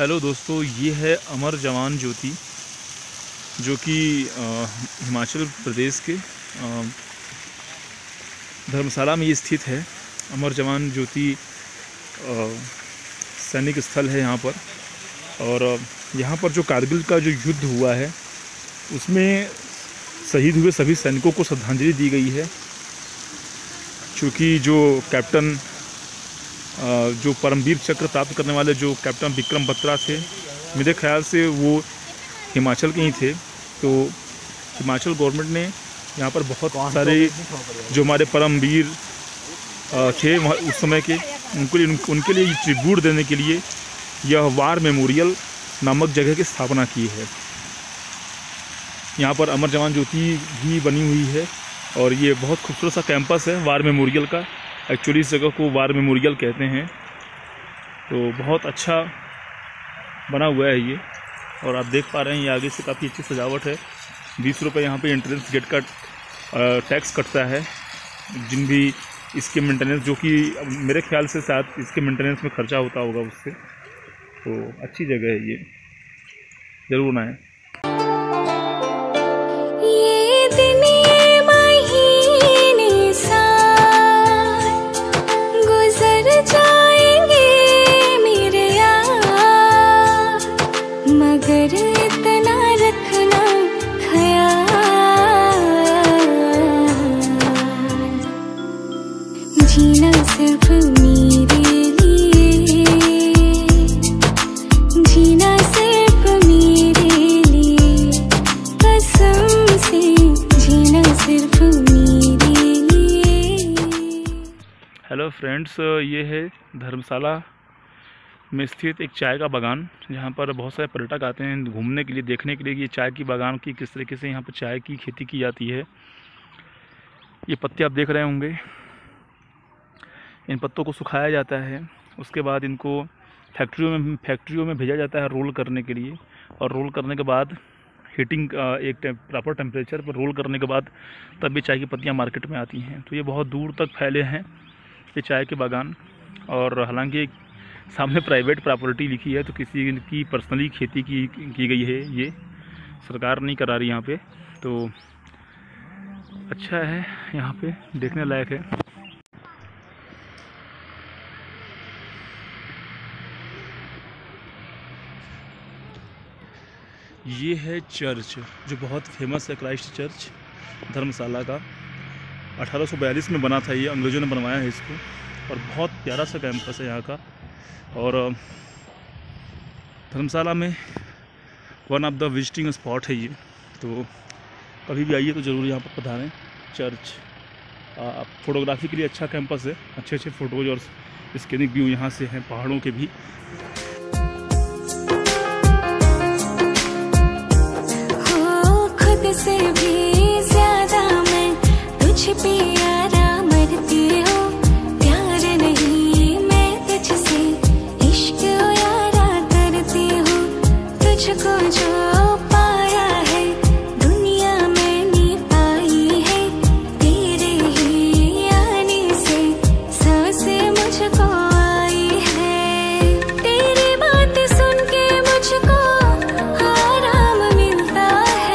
Hello दोस्तों, ये है अमर जवान ज्योति जो कि हिमाचल प्रदेश के धर्मशाला में ये स्थित है। अमर जवान ज्योति सैनिक स्थल है यहाँ पर। और यहाँ पर जो कारगिल का जो युद्ध हुआ है उसमें शहीद हुए सभी सैनिकों को श्रद्धांजलि दी गई है। क्योंकि जो कैप्टन जो परमवीर चक्र प्राप्त करने वाले जो कैप्टन विक्रम बत्रा थे, मेरे ख्याल से वो हिमाचल के ही थे। तो हिमाचल गवर्नमेंट ने यहाँ पर बहुत सारे जो हमारे परमवीर थे उस समय के उनके लिए ट्रिब्यूट देने के लिए यह वार मेमोरियल नामक जगह की स्थापना की है। यहाँ पर अमर जवान ज्योति भी बनी हुई है और ये बहुत खूबसूरत सा कैंपस है वार मेमोरियल का। एक्चुअली इस जगह को वार मेमोरियल कहते हैं। तो बहुत अच्छा बना हुआ है ये। और आप देख पा रहे हैं ये आगे से काफ़ी अच्छी सजावट है। 20 रुपये यहाँ पे एंट्रेंस गेट का टैक्स कटता है। जिन भी इसके मेंटेनेंस, जो कि मेरे ख्याल से शायद इसके मेंटेनेंस में खर्चा होता होगा उससे। तो अच्छी जगह है ये, ज़रूर आएँ। जीना सिर्फ मेरे लिए, जीना सिर्फ मेरे लिए, कसम से जीना सिर्फ मेरे लिए। हेलो फ्रेंड्स, ये है धर्मशाला में स्थित एक चाय का बागान, जहाँ पर बहुत सारे पर्यटक आते हैं घूमने के लिए, देखने के लिए कि ये चाय की बागान की किस तरीके से यहाँ पर चाय की खेती की जाती है। ये पत्ते आप देख रहे होंगे, इन पत्तों को सुखाया जाता है। उसके बाद इनको फैक्ट्रियों में भेजा जाता है रोल करने के लिए। और रोल करने के बाद हीटिंग एक प्रॉपर टेम्परेचर पर रोल करने के बाद तब भी चाय की पत्तियां मार्केट में आती हैं। तो ये बहुत दूर तक फैले हैं ये चाय के बागान। और हालांकि सामने प्राइवेट प्रॉपर्टी लिखी है, तो किसी की पर्सनली खेती की गई है, ये सरकार नहीं करा रही यहाँ पे। तो अच्छा है, यहाँ पे देखने लायक है। ये है चर्च जो बहुत फेमस है, क्राइस्ट चर्च धर्मशाला का। 1842 में बना था ये, अंग्रेज़ों ने बनवाया है इसको। और बहुत प्यारा सा कैंपस है यहाँ का। और धर्मशाला में one of the visiting spot है ये। तो कभी भी आइए तो ज़रूर यहाँ पर पधारें। चर्च फोटोग्राफी के लिए अच्छा कैंपस है, अच्छे फ़ोटोज़ और स्कैनिक व्यू यहाँ से हैं, पहाड़ों के भी। से भी ज्यादा मैं तुझ पे यारा मरती हूँ। प्यार नहीं मैं तुझसे इश्क यारा करती हूँ। तुझको जो पाया है दुनिया मैंने पाई है। तेरे ही आने से सांस मुझको आई है। तेरी बात सुन के मुझको आराम मिलता है।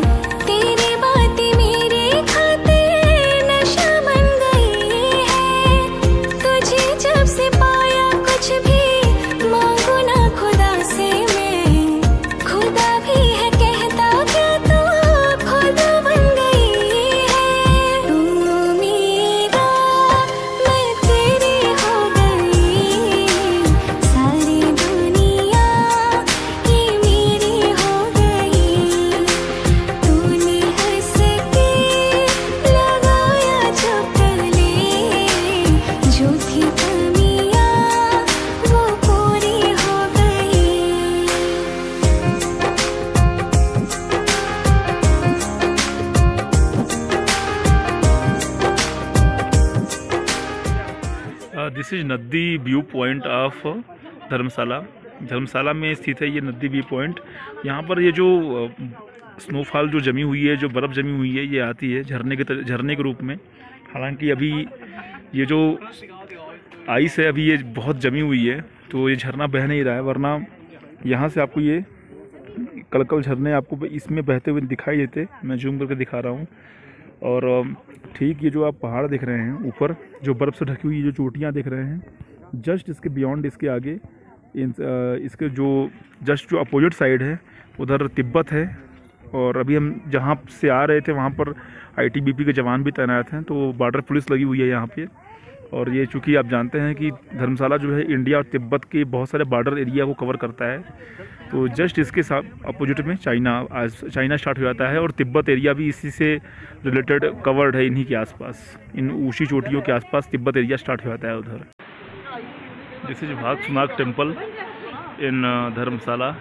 This is Naddi view point of Dharamshala में स्थित है ये नदी व्यू पॉइंट। यहाँ पर ये जो स्नोफॉल जो जमी हुई है, जो बर्फ़ जमी हुई है, ये आती है झरने के रूप में। हालांकि अभी ये जो आइस है अभी ये बहुत जमी हुई है, तो ये झरना बह नहीं रहा है, वरना यहाँ से आपको ये कलकल झरने आपको इसमें बहते हुए दिखाई देते, मैं जूम करके दिखा रहा हूँ। और ठीक ये जो आप पहाड़ देख रहे हैं ऊपर, जो बर्फ़ से ढकी हुई जो चोटियाँ देख रहे हैं, जस्ट इसके बियॉन्ड, इसके आगे इसके जो जस्ट जो अपोजिट साइड है उधर तिब्बत है। और अभी हम जहाँ से आ रहे थे वहाँ पर ITBP के जवान भी तैनात हैं, तो बॉर्डर पुलिस लगी हुई है यहाँ पे। और ये चूँकि आप जानते हैं कि धर्मशाला जो है इंडिया और तिब्बत के बहुत सारे बॉर्डर एरिया को कवर करता है, तो जस्ट इसके साथ अपोजिट में चाइना स्टार्ट हो जाता है और तिब्बत एरिया भी इसी से रिलेटेड कवर्ड है। इन्हीं के आसपास, इन ऊँची चोटियों के आसपास तिब्बत एरिया स्टार्ट हो जाता है उधर। This is Bhagsunag temple in Dharamshala,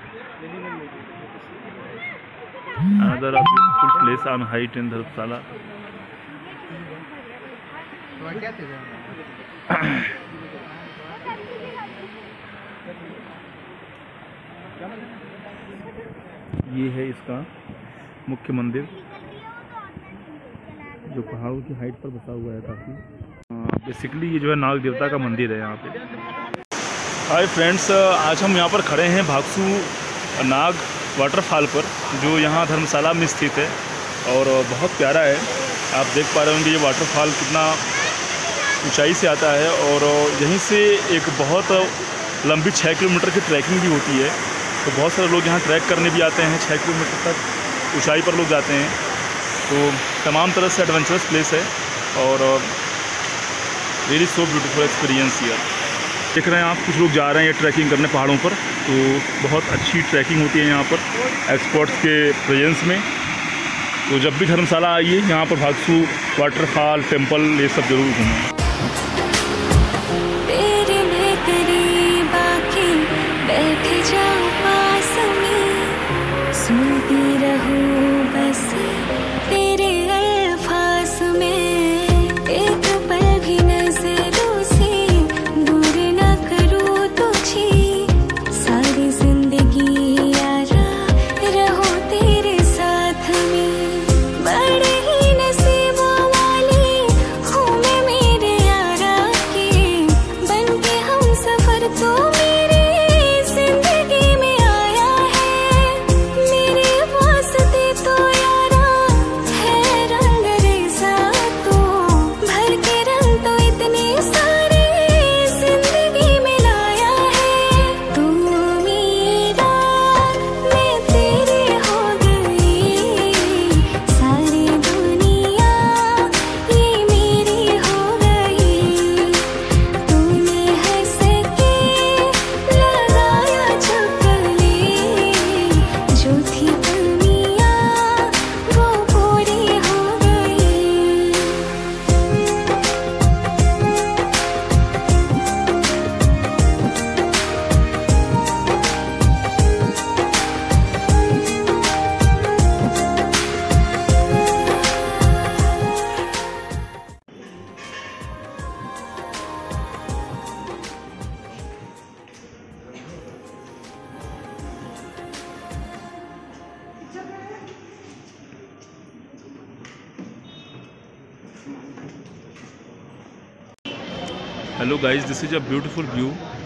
another beautiful place on height in Dharamshala. ये है इसका मुख्य मंदिर जो पहाड़ों की हाइट पर बसा हुआ है काफ़ी। बेसिकली ये जो है नाग देवता का मंदिर है यहाँ पे। हाय फ्रेंड्स, आज हम यहाँ पर खड़े हैं भागसू नाग वाटरफॉल पर, जो यहाँ धर्मशाला में स्थित है और बहुत प्यारा है। आप देख पा रहे होंगे ये वाटरफॉल कितना ऊंचाई से आता है और यहीं से एक बहुत लंबी 6 किलोमीटर की ट्रैकिंग भी होती है। तो बहुत सारे लोग यहाँ ट्रैक करने भी आते हैं, 6 किलोमीटर तक ऊंचाई पर लोग जाते हैं। तो तमाम तरह से एडवेंचरस प्लेस है और really so beautiful experience here. देख रहे हैं आप, कुछ लोग जा रहे हैं ट्रैकिंग करने पहाड़ों पर, तो बहुत अच्छी ट्रैकिंग होती है यहाँ पर एक्सपर्ट्स के प्रेजेंस में। तो जब भी धर्मशाला आइए यहाँ पर भागसू वाटरफॉल टेम्पल ये सब जरूर घूमें। Hello guys, this is a beautiful view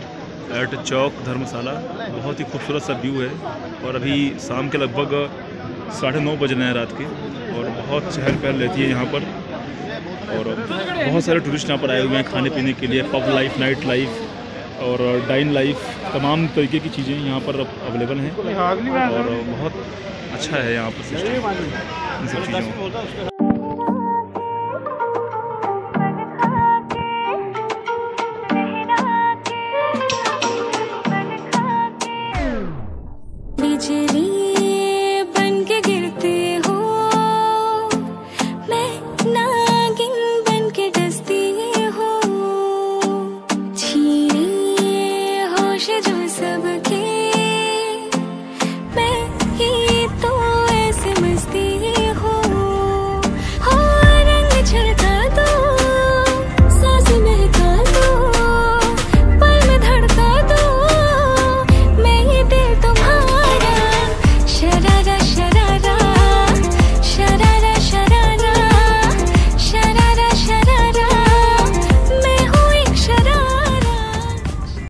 at chowk Dharamshala. बहुत ही खूबसूरत सा व्यू है और अभी शाम के लगभग 9:30 बज रहे हैं रात के और बहुत चहल पहल रहती है यहाँ पर और बहुत सारे टूरिस्ट यहाँ पर आए हुए हैं खाने पीने के लिए। पब लाइफ, नाइट लाइफ और डाइन लाइफ, तमाम तरीके की चीज़ें यहाँ पर अवेलेबल हैं और बहुत अच्छा है यहाँ पर सिस्टम इन सब चीज़ों। बिजली